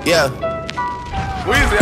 Yeah. Weezy,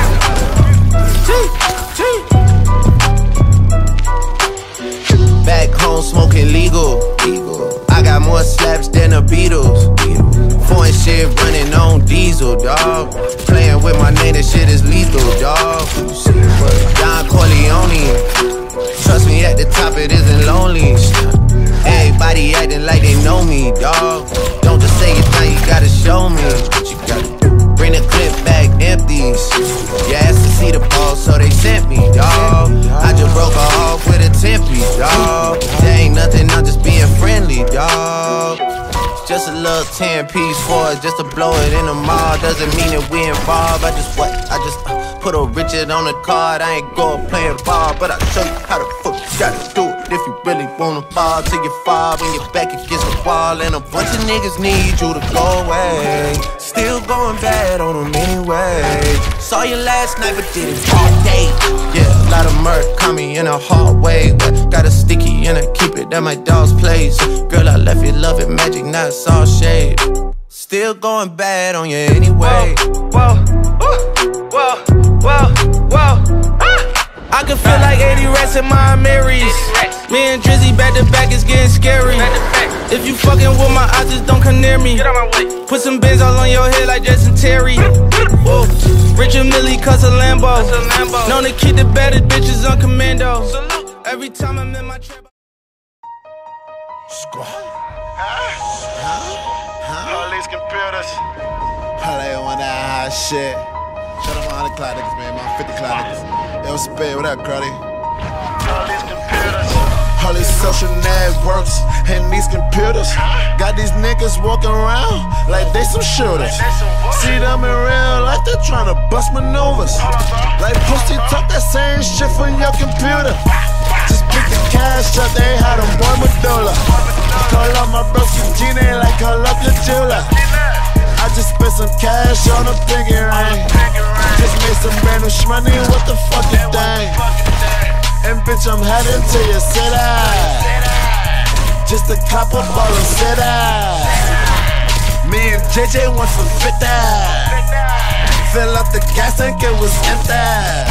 Back home smoking legal. I got more slaps than the Beatles. Foreign shit running on diesel, dawg. Playing with my name, this shit is lethal, dawg. Don Corleone. Trust me, at the top it isn't lonely. Everybody acting like they know me, dawg. Don't just say it now, you gotta show me what you gotta do. Bring the clip back empties. You asked to see the ball, so they sent me, dawg. I just broke her off with a 10-piece, dawg. There ain't nothing, I'm just being friendly, dawg. Just a little 10-piece for us, just to blow it in the mall. Doesn't mean that we involved. I just put a Richard on the card. I ain't going playing ball, but I'll show you how the fuck you gotta do it. If you really wanna fall till you fall when you're back against the wall. And a bunch of niggas need you to go away. Still going bad on them anyway. Saw you last night but did it all day. Yeah, a lot of murk caught me in a hard way. But got a sticky and I keep it at my dog's place. Girl, I left you loving magic, not it's all shade. Still going bad on you anyway. whoa, whoa, whoa, whoa. I can feel like 80 rats in my Marys. Me and Drizzy back to back, it's getting scary. If you fucking with my eyes, just don't come near me. Put some bins all on your head like Jason Terry. Whoa. Richard Millie cuss a Lambo. Known to keep the baddest bitches on commando. Every time I'm in my trap. Police computers. They on that high shit. Shout out my 100 cloud niggas, man. My 50 cloud niggas. Yo, Spade, what up, Cruddy? Police computers. All these social networks and these computers got these niggas walking around like they some shooters. See them in real life, they're trying to bust maneuvers. Like pussy talk that same shit from your computer. Just pick the cash up, they had a boy medulla. Call up my broski Gina like call up your jeweler. I just spent some cash on a pinky ring. Just made some brand new shmoney, what the fuck you think? And bitch, I'm heading to your city. Just a couple ball of city. Me and JJ went for 50. Fill up the gas tank, it was empty.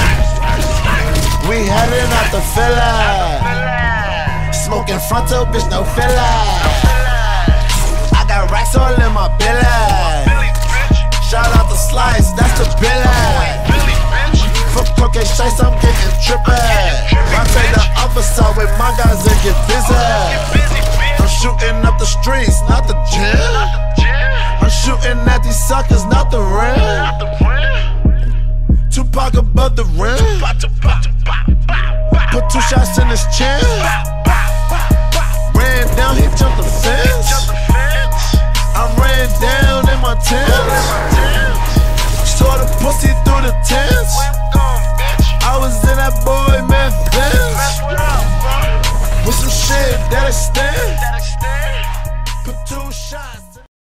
We heading out the Philly. Smoking frontal, bitch, no filler. I got racks all in my belly. Shout out the Slice, that's the billy. For cocaine shites, I'm getting trippy. I take the officer with my guys and get busy. I'm shooting up the streets, not the gym. I'm shooting at these suckers, not the rim. Tupac above the rim. Put 2 shots in his chin. Ran down, he jumped the fence. I ran down in my Timbs. Saw the pussy through the tents. I was in that boy Memphis with some shit that extend. Put 2 shots.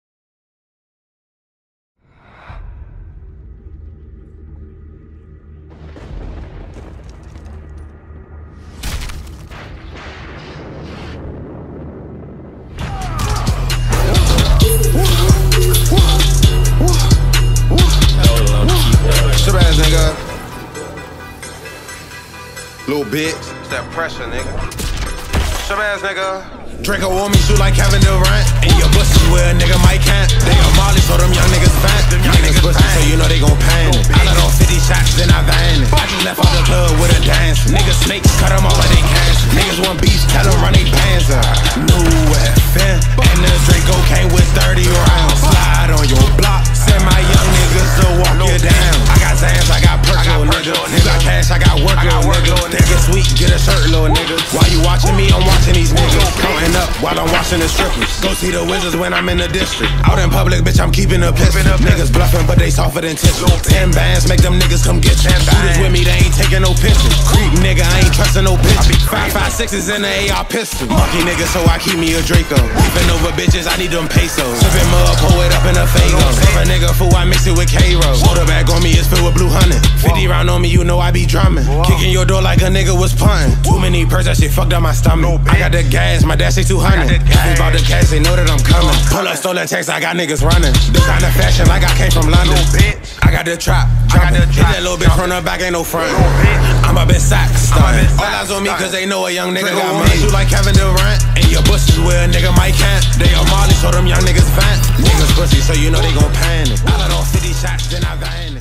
Little bitch. It's that pressure, nigga. Shut ass, nigga. Draco want me shoot like Kevin Durant. And your pussy where a nigga might can't. They a Molly, so them young niggas vant. Them young niggas pussy, so you know they gon' panic. I let off 50 shots, then I vanished. I just left out the club with a dance. Niggas snakes, cut them off like they cancer. Niggas want beef, tell them run they pants up. New FN, and the Draco came with 30 rounds. Slide on your block, send my young niggas to walk you down. I got Zans, I got perk, little nigga. You got cash, I got work, little nigga. Think it's sweet, get a shirt, little nigga. While you watching me, I'm watching these niggas. Counting up while I'm watching the strippers. Go see the Wizards when I'm in the district. Out in public, bitch, I'm keeping a pistol. Niggas bluffing, but they softer than tissue. 10 bands, make them niggas come get you. Shooters with me, they ain't taking no pictures. Creep nigga, I ain't trusting no bitch. 5.56s in the AR pistol. Marky nigga, so I keep me a Draco. Even over bitches, I need them pesos. Sippin' mud, pull it up in a Fago. If a nigga fool, I mix it with K-Roll. Motor bag on me is filled with blue honey. 50 round on me, you know I be drumming. Kicking your door like a nigga was punting. Too many perks, that shit fucked up my stomach. I got the gas, my dad say 200. If it's about the cash, they know that I'm coming. Pull up, stole that text, I got niggas running. This kind of fashion like I came from London. I got the trap, hit that little bitch from the back, ain't no front. I'm a bit sax, stunning. All eyes on me cause they know a young nigga got money. You like Kevin Durant, and your bushes where a nigga might can't. They are Marley, so them young niggas fat. Niggas pussy, so you know they gon' panic. I let off 50 shots, then I vanish.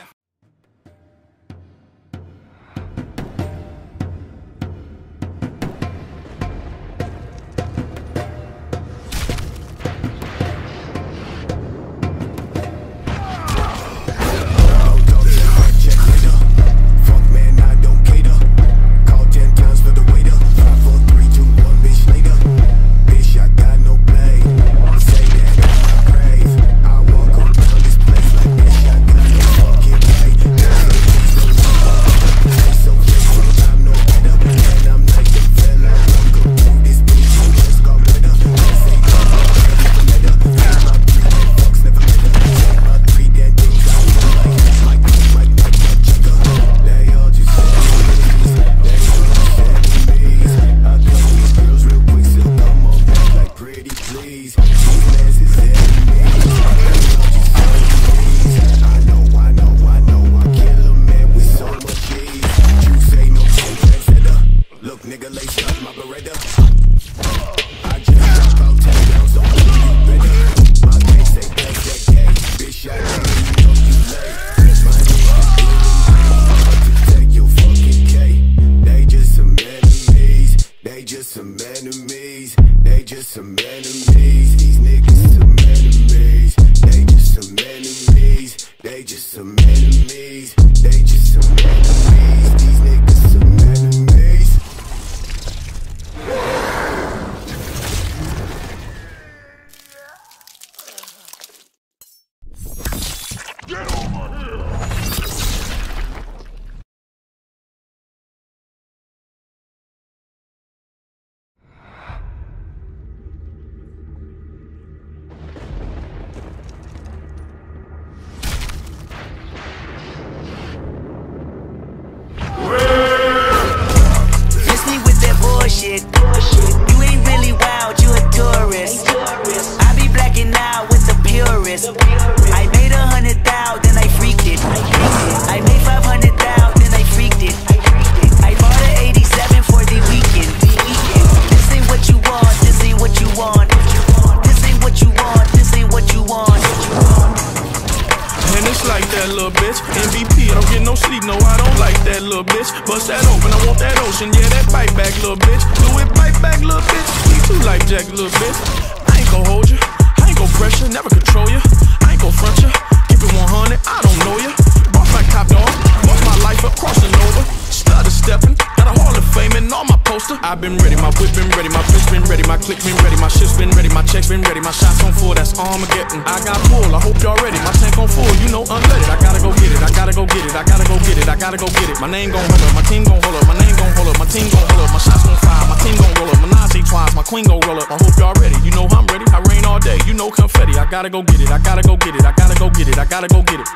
I've been ready, my whip been ready, my bitch been ready, my click been ready, my shit's been ready, my checks been ready, my shots on full, that's Armageddon. I got full, I hope y'all ready, my tank on full, you know unleaded. I gotta go get it, I gotta go get it, I gotta go get it, I gotta go get it. My name gon' hold up, my team gon' hold up, my name gon' hold up, my team gon' hold up, my shots gon' fire, my team gon' roll up, my Nazi twice, my queen gon' roll up. I hope y'all ready, you know I'm ready, I rain all day, you know confetti. I gotta go get it, I gotta go get it, I gotta go get it, I gotta go get it.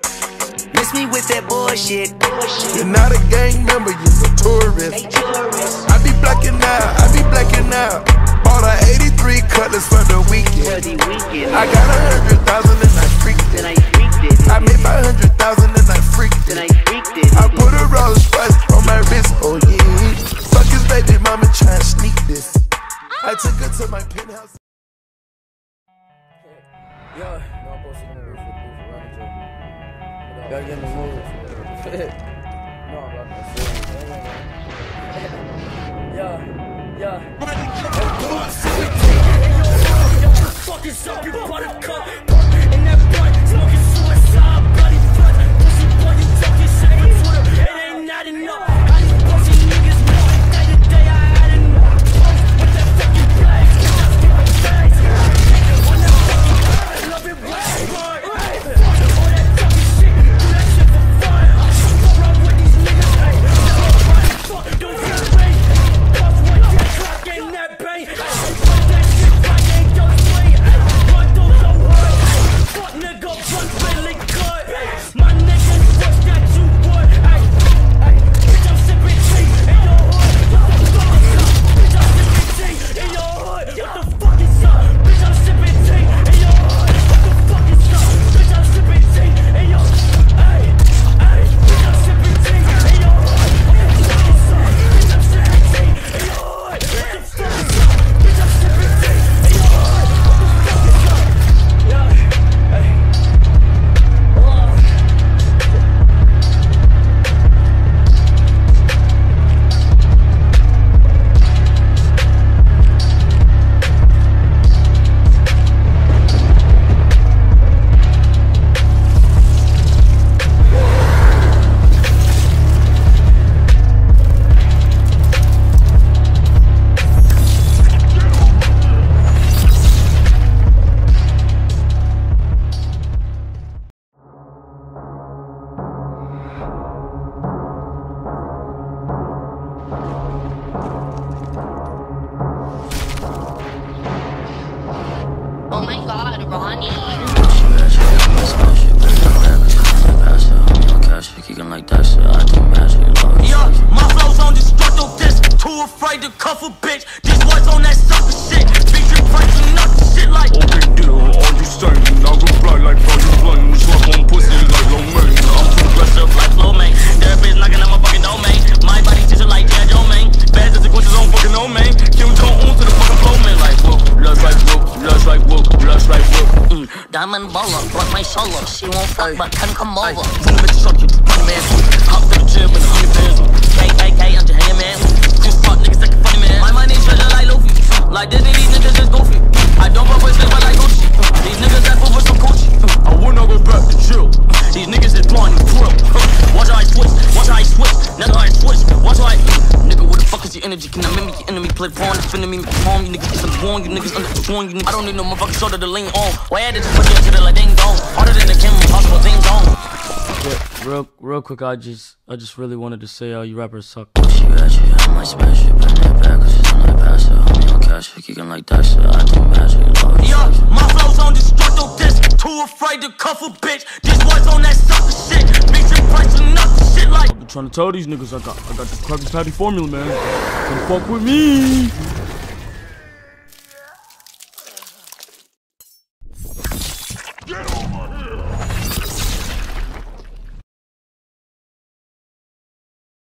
Miss me with that bullshit. You're not a gang member, you're a tourist. I be blacking out, I be blacking out. Bought a 83 Cutlass for the weekend. I got 100,000 and I freaked it. I made 500,000 and I freaked it. I put a Rolls Royce on my wrist, oh yeah. Fuck his baby mama trying to sneak this. I took her to my penthouse. Yeah, no, I'm supposed to go for gotta get in the mood. No, I'm not fucking up your buttercup. In that blunt, smoking suicide, bloody blood. Pussy boy, you talking shit on Twitter. It ain't not enough. I just pussy niggas know. Day to day, I had enough. With that fucking flag, just give a tag. On that fucking bird, I love it way. All that talking shit, do that shit for fun. Go run with these niggas, hey. Fuck, do faster. I do magic, love. Yeah, my flow's on destructo disc. Too afraid to cuff a bitch. These boys on that sucker shit. Big drip pricing up shit like. Okay, deal, all you saying? I reply like bro, you playing. Slap on pussy like low man. I'm too aggressive like flow man. Therapist knocking at my fucking domain. My body teacher like Dad Joe man. Bad consequences on fucking no man. Kim Jong Un to the fucking flow man. Like whoop, lust like whoop, lust like whoop, lust like whoop. Diamond baller, brought my shoulder. She won't fuck, but can come over. Boom, bitch, shot you, money man. Hop to the gym with 100 bands. KKK, I'm your hand man. Just fuck niggas like a funny man. My money treasure like Luffy. Like Disney, these niggas just goofy. I don't fuck with but like Gucci. These niggas that fool for some Gucci. I will not go back to chill. These niggas is blind and drill. Watch how I switch, watch how I switch. Never how I switch, watch how I. Nigga, what the fuck is your energy? Can I mimic your enemy? Play porn, defending me, perform. You niggas is born, you niggas underperform. You I don't need no motherfucking shoulder to lean on. Why I had to just put you into the like ding dong. Harder than the Kim Possible things on. Yeah, real quick, I just really wanted to say, you rappers suck. She got you, I might smash you, bring that back, cause she's not pass her. Homie, I'll catch her, kicking like Dyson. I do magic, love. Yeah, my flow's on destructo disc. Too afraid to cuff a bitch. These boys on that sucker shit. Big drip pricing up shit like. I've been trying to tell these niggas I got the Krabby Patty formula, man. Come fuck with me.